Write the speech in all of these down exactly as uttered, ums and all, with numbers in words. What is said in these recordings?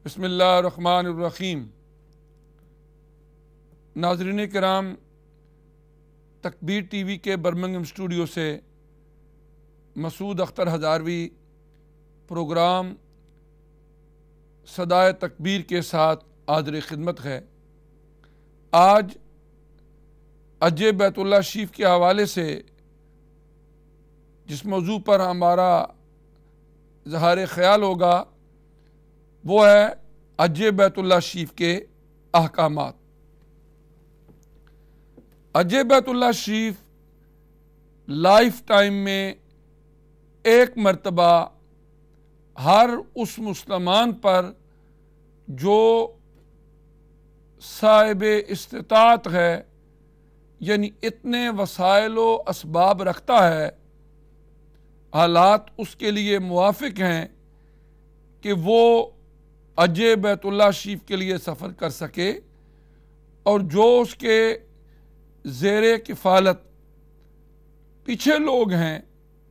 بسم اللہ الرحمن الرحیم۔ ناظرین کرام، تکبیر ٹی وی کے برمنگھم اسٹوڈیو سے مسعود اختر ہزاروی پروگرام صدائے تکبیر کے ساتھ حاضر خدمت ہے۔ آج حج بیت اللہ شریف کے حوالے سے جس موضوع پر ہمارا اظہار خیال ہوگا وہ ہے حج بیت اللہ شریف کے احکامات۔ حج بیت اللہ شریف لائف ٹائم میں ایک مرتبہ ہر اس مسلمان پر جو صاحب استطاعت ہے، یعنی اتنے وسائل و اسباب رکھتا ہے، حالات اس کے لیے موافق ہیں کہ وہ حج بیت اللہ شریف کے لیے سفر کر سکے، اور جو اس کے زیر کفالت پیچھے لوگ ہیں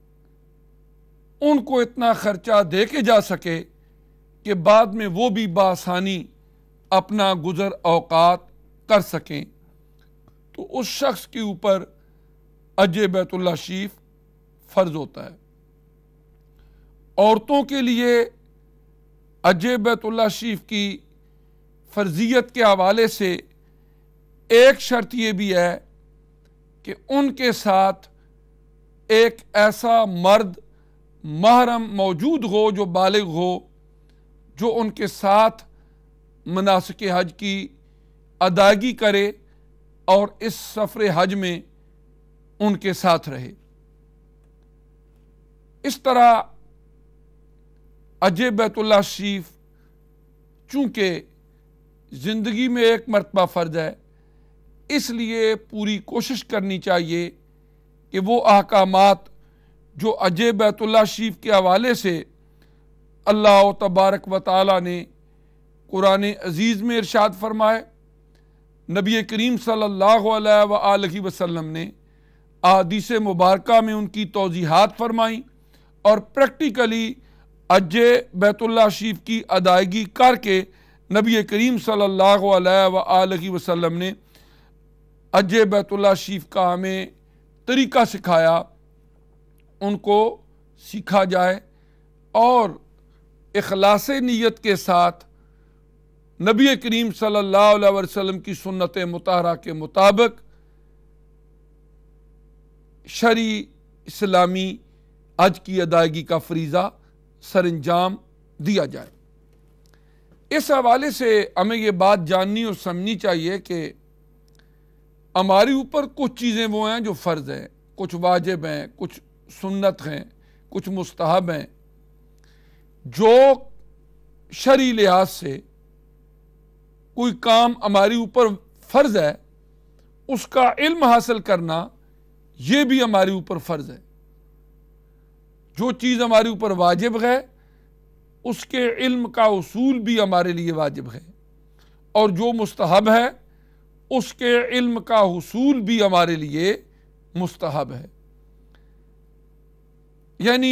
ان کو اتنا خرچہ دے کے جا سکے کہ بعد میں وہ بھی بآسانی اپنا گزر اوقات کر سکیں، تو اس شخص کے اوپر حج بیت اللہ شریف فرض ہوتا ہے۔ عورتوں کے لیے حج بیت اللہ شریف کی فرضیت کے حوالے سے ایک شرط یہ بھی ہے کہ ان کے ساتھ ایک ایسا مرد محرم موجود ہو جو بالغ ہو، جو ان کے ساتھ مناسک حج کی ادائیگی کرے اور اس سفر حج میں ان کے ساتھ رہے۔ اس طرح حج بیت اللہ شریف چونکہ زندگی میں ایک مرتبہ فرض ہے، اس لیے پوری کوشش کرنی چاہیے کہ وہ احکامات جو حج بیت اللہ شریف کے حوالے سے اللہ تبارک و تعالی نے قرآن عزیز میں ارشاد فرمائے، نبی کریم صلی اللہ علیہ وآلہ وسلم نے احادیث مبارکہ میں ان کی توضیحات فرمائیں، اور پریکٹیکلی حج بیت اللہ شریف کی ادائیگی کر کے نبی کریم صلی اللہ علیہ وآلہ وسلم نے حج بیت اللہ شریف کا ہمیں طریقہ سکھایا، ان کو سیکھا جائے اور اخلاص نیت کے ساتھ نبی کریم صلی اللہ علیہ وسلم کی سنت مطہرہ کے مطابق شرعی اسلامی حج کی ادائیگی کا فریضہ سر انجام دیا جائے۔ اس حوالے سے ہمیں یہ بات جاننی اور سمجھنی چاہیے کہ ہمارے اوپر کچھ چیزیں وہ ہیں جو فرض ہیں، کچھ واجب ہیں، کچھ سنت ہیں، کچھ مستحب ہیں۔ جو شرعی لحاظ سے کوئی کام ہمارے اوپر فرض ہے، اس کا علم حاصل کرنا یہ بھی ہمارے اوپر فرض ہے۔ جو چیز ہمارے اوپر واجب ہے اس کے علم کا اصول بھی ہمارے لیے واجب ہے، اور جو مستحب ہے اس کے علم کا حصول بھی ہمارے لیے مستحب ہے۔ یعنی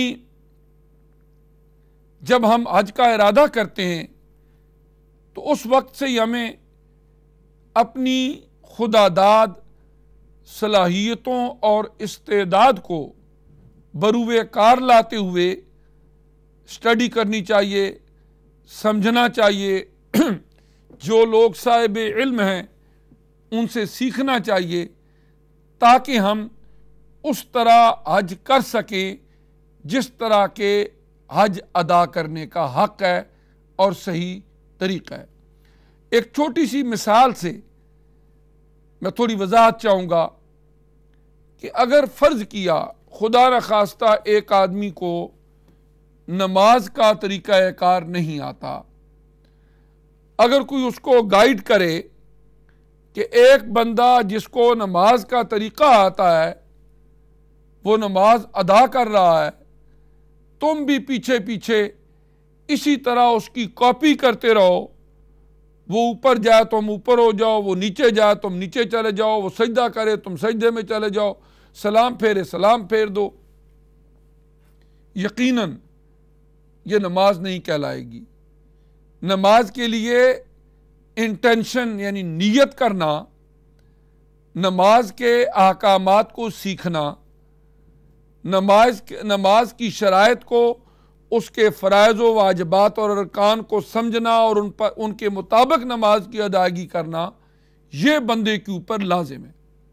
جب ہم حج کا ارادہ کرتے ہیں تو اس وقت سے ہی ہمیں اپنی خودآداد صلاحیتوں اور استعداد کو بروئے کار لاتے ہوئے اسٹڈی کرنی چاہیے، سمجھنا چاہیے، جو لوگ صاحب علم ہیں ان سے سیکھنا چاہیے، تاکہ ہم اس طرح حج کر سکیں جس طرح کے حج ادا کرنے کا حق ہے اور صحیح طریقہ ہے۔ ایک چھوٹی سی مثال سے میں تھوڑی وضاحت چاہوں گا کہ اگر فرض کیا خدا نخواستہ ایک آدمی کو نماز کا طریقہ کار نہیں آتا، اگر کوئی اس کو گائیڈ کرے کہ ایک بندہ جس کو نماز کا طریقہ آتا ہے وہ نماز ادا کر رہا ہے، تم بھی پیچھے پیچھے اسی طرح اس کی کاپی کرتے رہو، وہ اوپر جائے تم اوپر ہو جاؤ، وہ نیچے جائے تم نیچے چلے جاؤ، وہ سجدہ کرے تم سجدے میں چلے جاؤ، سلام پھیرے سلام پھیر دو، یقیناً یہ نماز نہیں کہلائے گی۔ نماز کے لیے انٹینشن یعنی نیت کرنا، نماز کے احکامات کو سیکھنا، نماز نماز کی شرائط کو، اس کے فرائض و واجبات اور ارکان کو سمجھنا اور ان پر ان کے مطابق نماز کی ادائیگی کرنا، یہ بندے کے اوپر لازم ہے،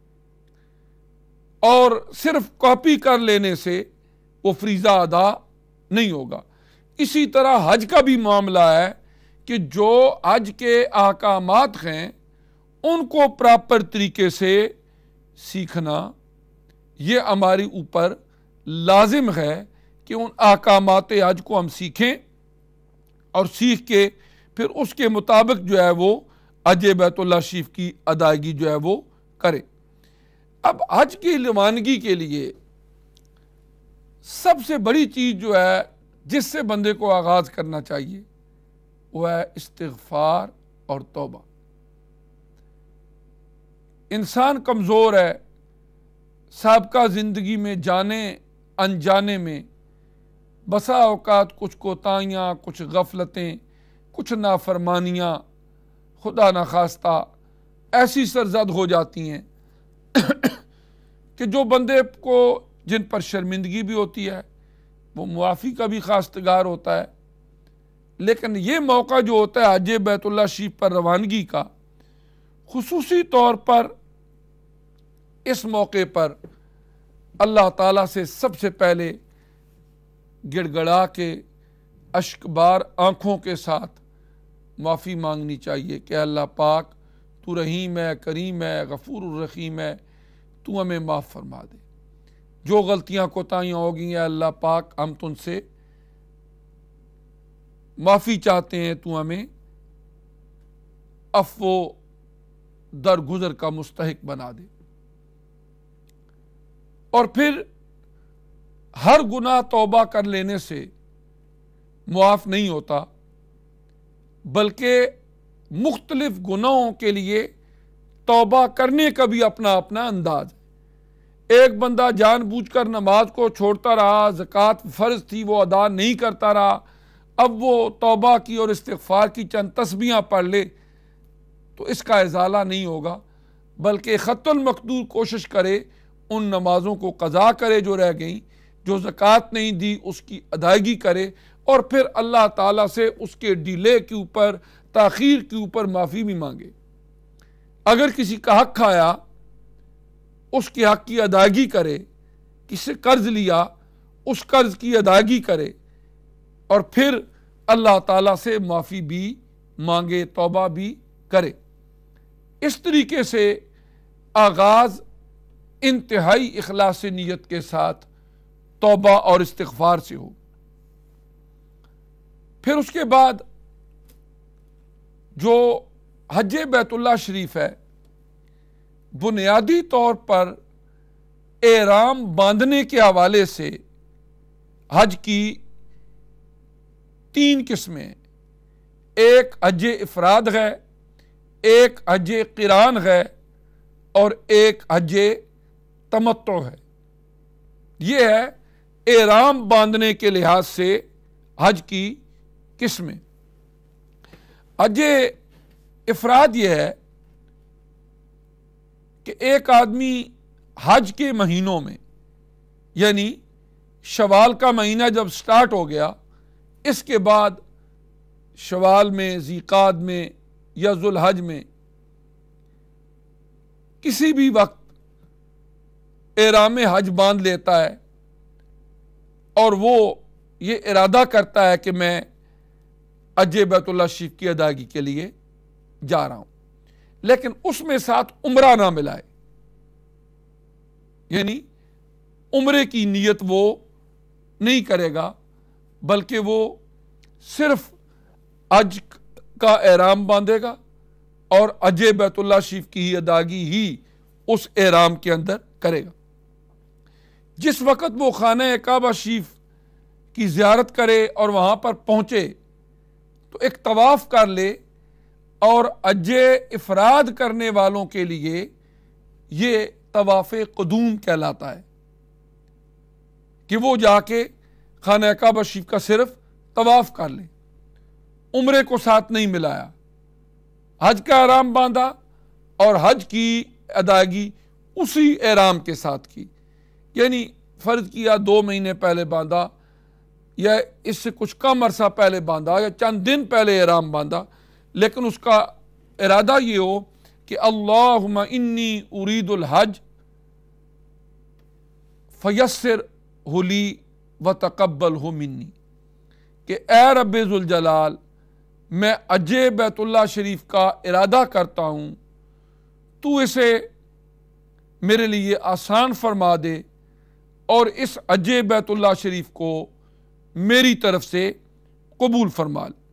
اور صرف کاپی کر لینے سے وہ فریضہ ادا نہیں ہوگا۔ اسی طرح حج کا بھی معاملہ ہے کہ جو حج کے احکامات ہیں ان کو پراپر طریقے سے سیکھنا، یہ ہمارے اوپر لازم ہے کہ ان احکامات حج کو ہم سیکھیں اور سیکھ کے پھر اس کے مطابق جو ہے وہ حج بیت اللہ شریف کی ادائیگی جو ہے وہ کریں۔ اب حج کی روانگی کے لیے سب سے بڑی چیز جو ہے جس سے بندے کو آغاز کرنا چاہیے وہ ہے استغفار اور توبہ۔ انسان کمزور ہے، سابقہ زندگی میں جانے انجانے میں بسا اوقات کچھ کوتاہیاں، کچھ غفلتیں، کچھ نافرمانیاں خدا نخواستہ ایسی سرزد ہو جاتی ہیں کہ جو بندے کو جن پر شرمندگی بھی ہوتی ہے، وہ معافی کا بھی خواستگار ہوتا ہے، لیکن یہ موقع جو ہوتا ہے حج بیت اللہ شریف پر روانگی کا، خصوصی طور پر اس موقع پر اللہ تعالیٰ سے سب سے پہلے گڑ گڑا کے اشک بار آنکھوں کے ساتھ معافی مانگنی چاہیے کہ اللہ پاک تو رحیم ہے، کریم ہے، غفور الرحیم ہے، تو ہمیں معاف فرما دے۔ جو غلطیاں کوتاہیاں ہو گئی ہیں اللہ پاک ہم تن سے معافی چاہتے ہیں، تو ہمیں عفو درگزر کا مستحق بنا دے۔ اور پھر ہر گناہ توبہ کر لینے سے معاف نہیں ہوتا، بلکہ مختلف گناہوں کے لیے توبہ کرنے کا بھی اپنا اپنا انداز ہے۔ ایک بندہ جان بوجھ کر نماز کو چھوڑتا رہا، زکوٰۃ فرض تھی وہ ادا نہیں کرتا رہا، اب وہ توبہ کی اور استغفار کی چند تسبیحاں پڑھ لے تو اس کا ازالہ نہیں ہوگا، بلکہ خط المقدور کوشش کرے ان نمازوں کو قضا کرے جو رہ گئیں، جو زکوٰۃ نہیں دی اس کی ادائیگی کرے، اور پھر اللہ تعالیٰ سے اس کے ڈیلے کے اوپر، تاخیر کے اوپر معافی بھی مانگے۔ اگر کسی کا حق کھایا اس کے حق کی ادائیگی کرے، کسی سے قرض لیا اس قرض کی ادائیگی کرے، اور پھر اللہ تعالیٰ سے معافی بھی مانگے، توبہ بھی کرے۔ اس طریقے سے آغاز انتہائی اخلاص نیت کے ساتھ توبہ اور استغفار سے ہو۔ پھر اس کے بعد جو حج بیت اللہ شریف ہے، بنیادی طور پر احرام باندھنے کے حوالے سے حج کی تین قسمیں، ایک حج افراد ہے، ایک حج قران ہے، اور ایک حج تمتع ہے۔ یہ ہے احرام باندھنے کے لحاظ سے حج کی قسمیں۔ حج افراد یہ ہے کہ ایک آدمی حج کے مہینوں میں، یعنی شوال کا مہینہ جب سٹارٹ ہو گیا، اس کے بعد شوال میں، ذیقعد میں یا ذوالحج میں کسی بھی وقت احرام حج باندھ لیتا ہے، اور وہ یہ ارادہ کرتا ہے کہ میں حج بیت اللہ شریف کی ادائیگی کے لیے جا رہا ہوں، لیکن اس میں ساتھ عمرہ نہ ملائے، یعنی عمرے کی نیت وہ نہیں کرے گا، بلکہ وہ صرف حج کا احرام باندھے گا اور حج بیت اللہ شریف کی ہی ادائیگی ہی اس احرام کے اندر کرے گا۔ جس وقت وہ خانہ کعبہ شریف کی زیارت کرے اور وہاں پر پہنچے تو ایک طواف کر لے، اور حج افراد کرنے والوں کے لیے یہ طواف قدوم کہلاتا ہے کہ وہ جا کے خانہ کعبہ شریف کا صرف طواف کر لے۔ عمرے کو ساتھ نہیں ملایا، حج کا احرام باندھا اور حج کی ادائیگی اسی احرام کے ساتھ کی، یعنی فرض کیا دو مہینے پہلے باندھا یا اس سے کچھ کم عرصہ پہلے باندھا یا چند دن پہلے احرام باندھا، لیکن اس کا ارادہ یہ ہو کہ اللہم انی ارید الحج فیسر لی وتقبلہ منی، کہ اے رب ذوالجلال میں حج بیت اللہ شریف کا ارادہ کرتا ہوں، تو اسے میرے لیے آسان فرما دے اور اس حج بیت اللہ شریف کو میری طرف سے قبول فرما لے۔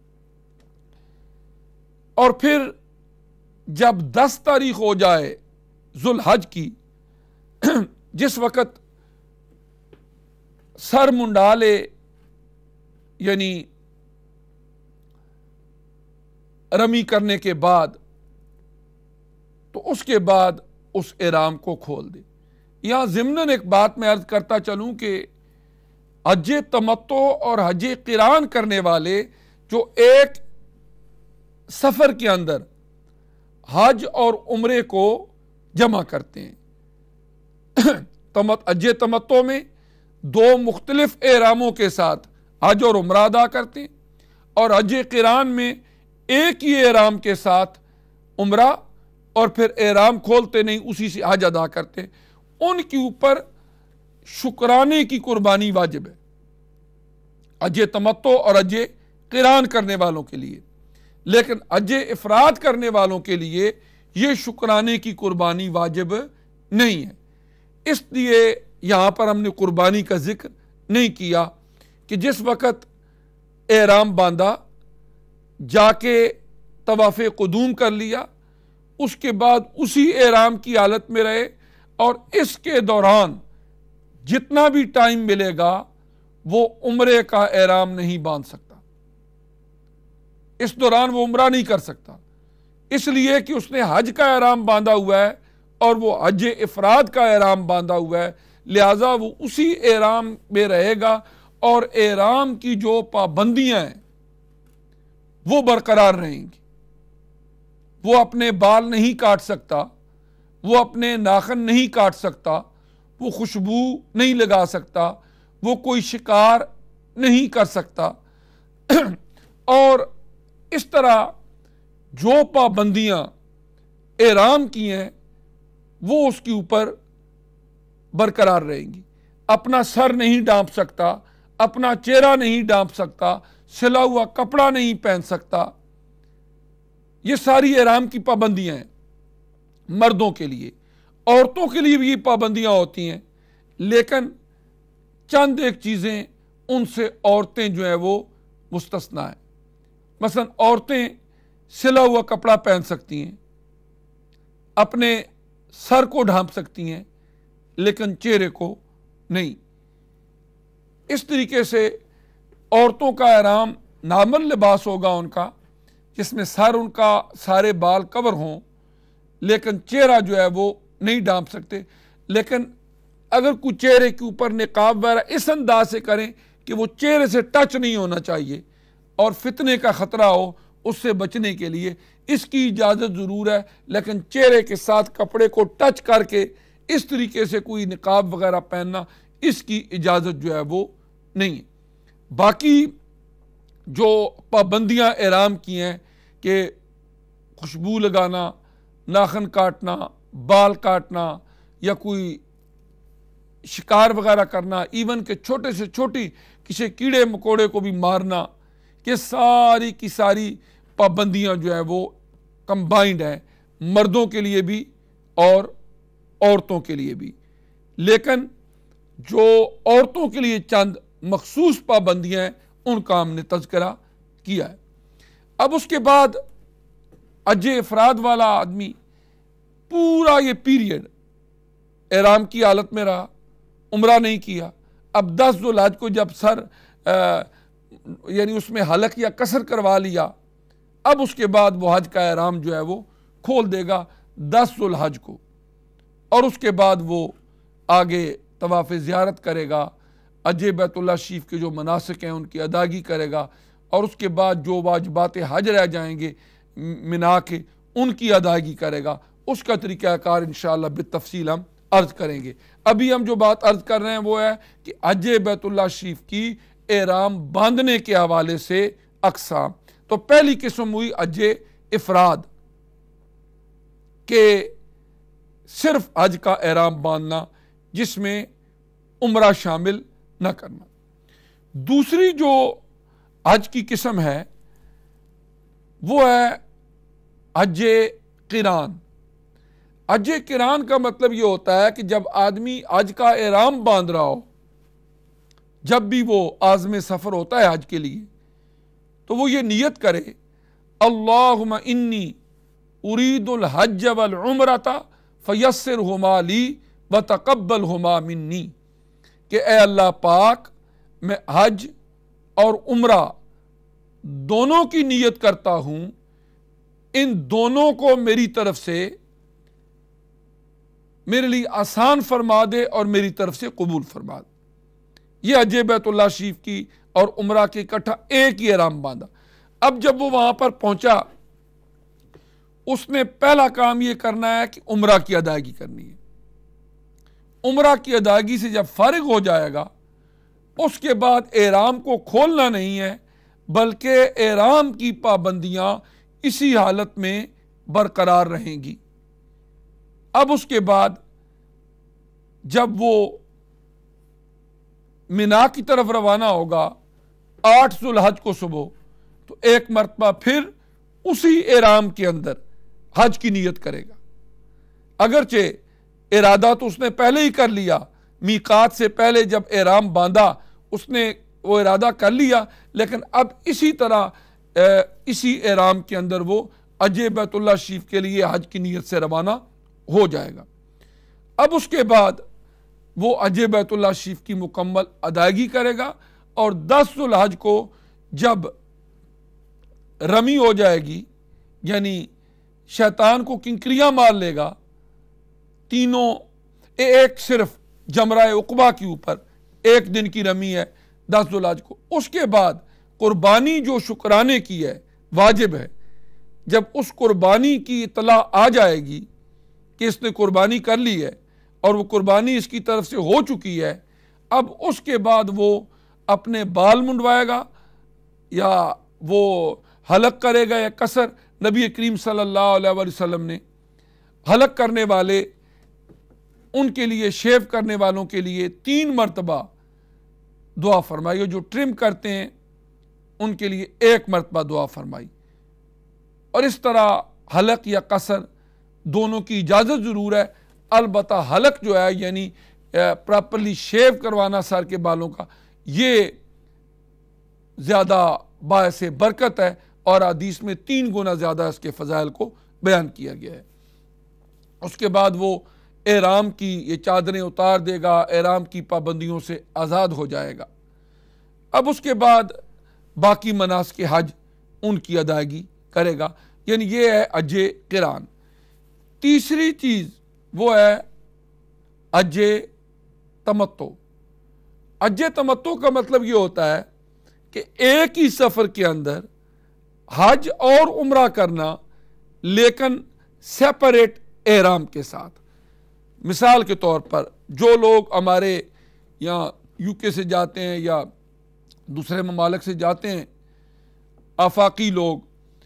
اور پھر جب دس تاریخ ہو جائے ذوالحج کی، جس وقت سر منڈا لے، یعنی رمی کرنے کے بعد، تو اس کے بعد اس احرام کو کھول دے۔ یہاں ضمناً ایک بات میں عرض کرتا چلوں کہ حج تمتع اور حج قران کرنے والے جو ایک سفر کے اندر حج اور عمرے کو جمع کرتے ہیں، حج تمتع میں دو مختلف احراموں کے ساتھ حج اور عمرہ ادا کرتے ہیں، اور حج قران میں ایک ہی احرام کے ساتھ عمرہ اور پھر احرام کھولتے نہیں، اسی سے حج ادا کرتے ہیں۔ ان کے اوپر شکرانے کی قربانی واجب ہے، حج تمتع اور حج قران کرنے والوں کے لیے، لیکن حج افراد کرنے والوں کے لیے یہ شکرانے کی قربانی واجب نہیں ہے۔ اس لیے یہاں پر ہم نے قربانی کا ذکر نہیں کیا کہ جس وقت احرام باندھا، جا کے طواف قدوم کر لیا، اس کے بعد اسی احرام کی حالت میں رہے، اور اس کے دوران جتنا بھی ٹائم ملے گا وہ عمرے کا احرام نہیں باندھ سکتا، اس دوران وہ عمرہ نہیں کر سکتا، اس لیے کہ اس نے حج کا احرام باندھا ہوا ہے اور وہ حج افراد کا احرام باندھا ہوا ہے، لہذا وہ اسی احرام میں رہے گا، اور احرام کی جو پابندیاں ہیں وہ برقرار رہیں گی۔ وہ اپنے بال نہیں کاٹ سکتا، وہ اپنے ناخن نہیں کاٹ سکتا، وہ خوشبو نہیں لگا سکتا، وہ کوئی شکار نہیں کر سکتا، اور اس طرح جو پابندیاں احرام کی ہیں وہ اس کے اوپر برقرار رہیں گی۔ اپنا سر نہیں ڈانپ سکتا، اپنا چہرہ نہیں ڈانپ سکتا، سلا ہوا کپڑا نہیں پہن سکتا، یہ ساری احرام کی پابندیاں ہیں مردوں کے لیے۔ عورتوں کے لیے بھی یہ پابندیاں ہوتی ہیں، لیکن چند ایک چیزیں ان سے عورتیں جو ہیں وہ مستثنا ہیں۔ مثلا عورتیں سلا ہوا کپڑا پہن سکتی ہیں، اپنے سر کو ڈھانپ سکتی ہیں، لیکن چہرے کو نہیں۔ اس طریقے سے عورتوں کا احرام نارمل لباس ہوگا ان کا، جس میں سر ان کا سارے بال کور ہوں، لیکن چہرہ جو ہے وہ نہیں ڈھانپ سکتے۔ لیکن اگر کوئی چہرے کے اوپر نقاب وغیرہ اس انداز سے کریں کہ وہ چہرے سے ٹچ نہیں ہونا چاہیے اور فتنے کا خطرہ ہو، اس سے بچنے کے لیے اس کی اجازت ضرور ہے، لیکن چہرے کے ساتھ کپڑے کو ٹچ کر کے اس طریقے سے کوئی نقاب وغیرہ پہننا، اس کی اجازت جو ہے وہ نہیں ہے۔ باقی جو پابندیاں احرام کی ہیں کہ خوشبو لگانا، ناخن کاٹنا، بال کاٹنا، یا کوئی شکار وغیرہ کرنا، ایون کہ چھوٹے سے چھوٹی کسی کیڑے مکوڑے کو بھی مارنا، یہ ساری کی ساری پابندیاں جو ہے وہ کمبائنڈ ہیں، مردوں کے لیے بھی اور عورتوں کے لیے بھی۔ لیکن جو عورتوں کے لیے چند مخصوص پابندیاں ہیں ان کا ہم نے تذکرہ کیا ہے۔ اب اس کے بعد حج افراد والا آدمی پورا یہ پیریڈ احرام کی حالت میں رہا، عمرہ نہیں کیا۔ اب دس ذوالحج کو جب سر یعنی اس میں حلق یا قصر کروا لیا، اب اس کے بعد وہ حج کا احرام جو ہے وہ کھول دے گا دس ذوالحج کو، اور اس کے بعد وہ آگے طواف زیارت کرے گا، حج بیت اللہ شریف کے جو مناسک ہیں ان کی ادائیگی کرے گا، اور اس کے بعد جو واجبات حج رہ جائیں گے منا کے ان کی ادائیگی کرے گا۔ اس کا طریقہ کار انشاءاللہ بالتفصیل ہم عرض کریں گے۔ ابھی ہم جو بات عرض کر رہے ہیں وہ ہے کہ حج بیت اللہ شریف کی احرام باندھنے کے حوالے سے اقسام۔ تو پہلی قسم ہوئی حج افراد، کہ صرف حج کا احرام باندھنا جس میں عمرہ شامل نہ کرنا۔ دوسری جو حج کی قسم ہے وہ ہے حج قران۔ حج قران کا مطلب یہ ہوتا ہے کہ جب آدمی حج کا احرام باندھ رہا ہو، جب بھی وہ عازم سفر ہوتا ہے حج کے لیے، تو وہ یہ نیت کرے اللہم انی ارید الحج والعمرۃ فیسرہما لی وتقبلہما منی، کہ اے اللہ پاک میں حج اور عمرہ دونوں کی نیت کرتا ہوں، ان دونوں کو میری طرف سے میرے لیے آسان فرما دے اور میری طرف سے قبول فرما دے۔ یہ حج بیت اللہ شریف کی اور عمرہ کے اکٹھا ایک ہی احرام باندھا۔ اب جب وہ وہاں پر پہنچا، اس نے پہلا کام یہ کرنا ہے کہ عمرہ کی ادائیگی کرنی ہے۔ عمرہ کی ادائیگی سے جب فارغ ہو جائے گا، اس کے بعد احرام کو کھولنا نہیں ہے، بلکہ احرام کی پابندیاں اسی حالت میں برقرار رہیں گی۔ اب اس کے بعد جب وہ منا کی طرف روانہ ہوگا آٹھ ذو الحج کو صبح، تو ایک مرتبہ پھر اسی احرام کے اندر حج کی نیت کرے گا۔ اگرچہ ارادہ تو اس نے پہلے ہی کر لیا، میقات سے پہلے جب احرام باندھا اس نے وہ ارادہ کر لیا، لیکن اب اسی طرح اسی احرام کے اندر وہ حج بیت اللہ شریف کے لیے حج کی نیت سے روانہ ہو جائے گا۔ اب اس کے بعد وہ حج بیت اللہ شریف کی مکمل ادائیگی کرے گا، اور دس ذو الحج کو جب رمی ہو جائے گی، یعنی شیطان کو کنکریاں مار لے گا، تینوں ایک صرف جمرہ عقبہ کے اوپر ایک دن کی رمی ہے دس ذو الحج کو، اس کے بعد قربانی جو شکرانے کی ہے واجب ہے، جب اس قربانی کی اطلاع آ جائے گی کہ اس نے قربانی کر لی ہے اور وہ قربانی اس کی طرف سے ہو چکی ہے، اب اس کے بعد وہ اپنے بال منڈوائے گا یا وہ حلق کرے گا یا قصر۔ نبی کریم صلی اللہ علیہ وسلم نے حلق کرنے والے ان کے لیے، شیو کرنے والوں کے لیے تین مرتبہ دعا فرمائی، اور جو ٹرم کرتے ہیں ان کے لیے ایک مرتبہ دعا فرمائی۔ اور اس طرح حلق یا قصر دونوں کی اجازت ضرور ہے، البتہ حلق جو ہے یعنی پراپرلی شیو کروانا سر کے بالوں کا، یہ زیادہ باعث برکت ہے، اور حدیث میں تین گنا زیادہ اس کے فضائل کو بیان کیا گیا ہے۔ اس کے بعد وہ احرام کی یہ چادریں اتار دے گا، احرام کی پابندیوں سے آزاد ہو جائے گا۔ اب اس کے بعد باقی مناسک حج ان کی ادائیگی کرے گا، یعنی یہ ہے حج قران۔ تیسری چیز وہ ہے حج تمتع۔ حج تمتع کا مطلب یہ ہوتا ہے کہ ایک ہی سفر کے اندر حج اور عمرہ کرنا، لیکن سیپریٹ احرام کے ساتھ۔ مثال کے طور پر جو لوگ ہمارے یہاں یو کے سے جاتے ہیں یا دوسرے ممالک سے جاتے ہیں، آفاقی لوگ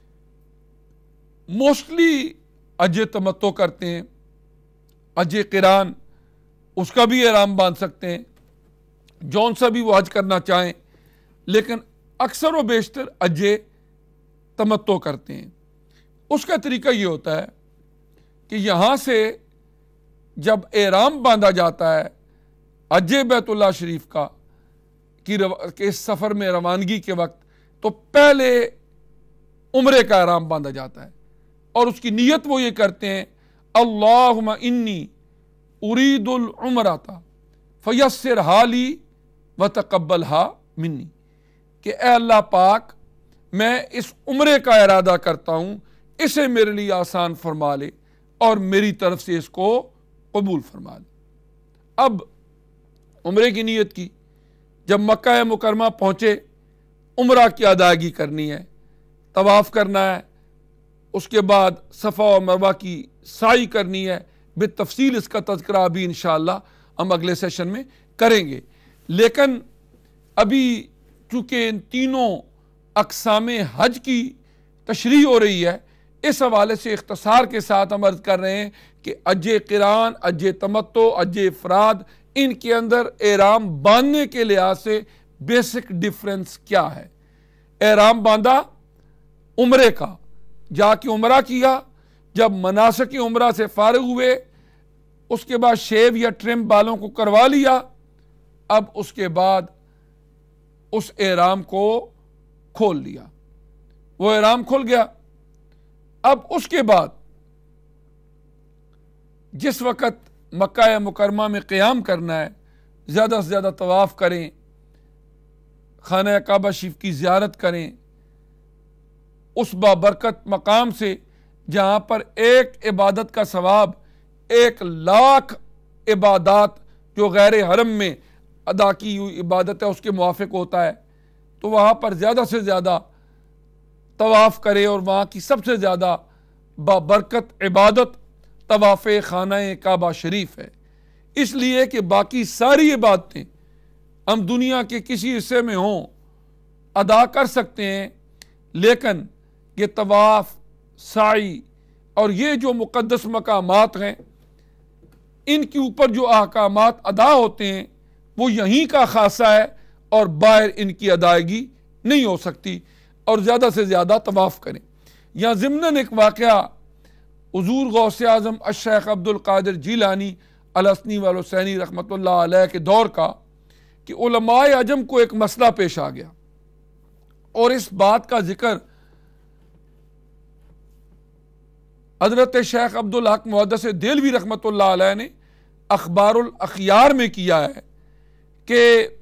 موسٹلی حج تمتع کرتے ہیں، حج قران اس کا بھی احرام باندھ سکتے ہیں جون سا بھی وہ حج کرنا چاہیں، لیکن اکثر و بیشتر حج تمتع کرتے ہیں۔ اس کا طریقہ یہ ہوتا ہے کہ یہاں سے جب احرام باندھا جاتا ہے حج بیت اللہ شریف کا کہ اس سفر میں روانگی کے وقت، تو پہلے عمرے کا احرام باندھا جاتا ہے، اور اس کی نیت وہ یہ کرتے ہیں اللہم انی ارید العمرۃ فیسرھا لی وتقبلھا منی، کہ اے اللہ پاک میں اس عمرے کا ارادہ کرتا ہوں، اسے میرے لیے آسان فرما لے اور میری طرف سے اس کو قبول فرما لے۔ اب عمرے کی نیت کی، جب مکہ مکرمہ پہنچے عمرہ کی ادائیگی کرنی ہے، طواف کرنا ہے، اس کے بعد صفا و مروہ کی سعی کرنی ہے۔ بالتفصیل اس کا تذکرہ ابھی انشاءاللہ ہم اگلے سیشن میں کریں گے، لیکن ابھی چونکہ ان تینوں اقسام حج کی تشریح ہو رہی ہے، اس حوالے سے اختصار کے ساتھ ہم عرض کر رہے ہیں کہ حج قران، حج تمتع، حج افراد، ان کے اندر احرام باندھنے کے لحاظ سے بیسک ڈیفرنس کیا ہے۔ احرام باندھا عمرے کا، جا کے عمرہ کیا، جب مناسک عمرہ سے فارغ ہوئے اس کے بعد شیو یا ٹرم بالوں کو کروا لیا، اب اس کے بعد اس احرام کو کھول لیا، وہ احرام کھل گیا۔ اب اس کے بعد جس وقت مکہ مکرمہ میں قیام کرنا ہے، زیادہ سے زیادہ طواف کریں، خانہ کعبہ شریف کی زیارت کریں، اس بابرکت مقام سے جہاں پر ایک عبادت کا ثواب ایک لاکھ عبادات جو غیر حرم میں ادا کی ہوئی عبادت ہے اس کے موافق ہوتا ہے، تو وہاں پر زیادہ سے زیادہ طواف کرے، اور وہاں کی سب سے زیادہ بابرکت عبادت طواف خانہ کعبہ شریف ہے، اس لیے کہ باقی ساری عبادتیں ہم دنیا کے کسی حصے میں ہوں ادا کر سکتے ہیں، لیکن یہ طواف، سعی اور یہ جو مقدس مقامات ہیں ان کے اوپر جو احکامات ادا ہوتے ہیں وہ یہیں کا خاصہ ہے، اور باہر ان کی ادائیگی نہیں ہو سکتی، اور زیادہ سے زیادہ طواف کریں۔ یہاں ضمناً ایک واقعہ حضور غوث اعظم الشیخ عبد القادر جیلانی الحسنی والحسینی رحمۃ اللہ علیہ کے دور کا، کہ علماء عجم کو ایک مسئلہ پیش آ گیا، اور اس بات کا ذکر حضرت شیخ عبد الحق محدث دہلوی رحمۃ اللہ علیہ نے اخبار الاخیار میں کیا ہے، کہ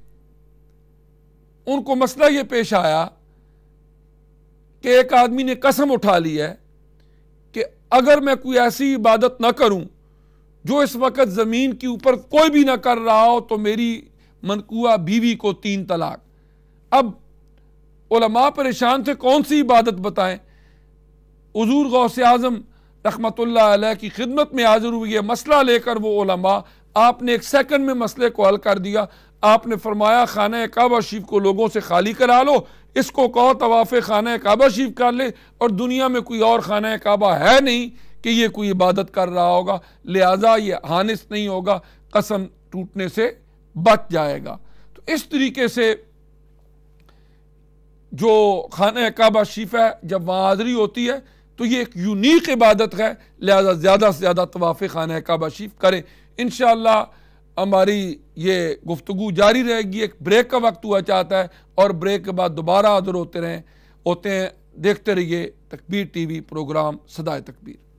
ان کو مسئلہ یہ پیش آیا کہ ایک آدمی نے قسم اٹھا لی ہے کہ اگر میں کوئی ایسی عبادت نہ کروں جو اس وقت زمین کے اوپر کوئی بھی نہ کر رہا ہو تو میری منقوہ بیوی کو تین طلاق۔ اب علماء پریشان تھے کون سی عبادت بتائیں۔ حضور غوث اعظم رحمت اللہ علیہ کی خدمت میں حاضر ہوئی ہے مسئلہ لے کر وہ علماء، آپ نے ایک سیکنڈ میں مسئلے کو حل کر دیا۔ آپ نے فرمایا خانہ کعبہ شریف کو لوگوں سے خالی کرا لو، اس کو کہو طواف خانہ کعبہ شریف کر لے، اور دنیا میں کوئی اور خانہ کعبہ ہے نہیں کہ یہ کوئی عبادت کر رہا ہوگا، لہذا یہ حانث نہیں ہوگا، قسم ٹوٹنے سے بچ جائے گا۔ تو اس طریقے سے جو خانہ کعبہ شریف ہے جب وہاں حاضری ہوتی ہے تو یہ ایک یونیک عبادت ہے، لہذا زیادہ سے زیادہ طواف خانہ کعبہ شریف کریں۔ انشاءاللہ ہماری یہ گفتگو جاری رہے گی، ایک بریک کا وقت ہوا چاہتا ہے، اور بریک کے بعد دوبارہ حاضر ہوتے رہیں ہوتے ہیں دیکھتے رہیے تکبیر ٹی وی پروگرام صدائے تکبیر۔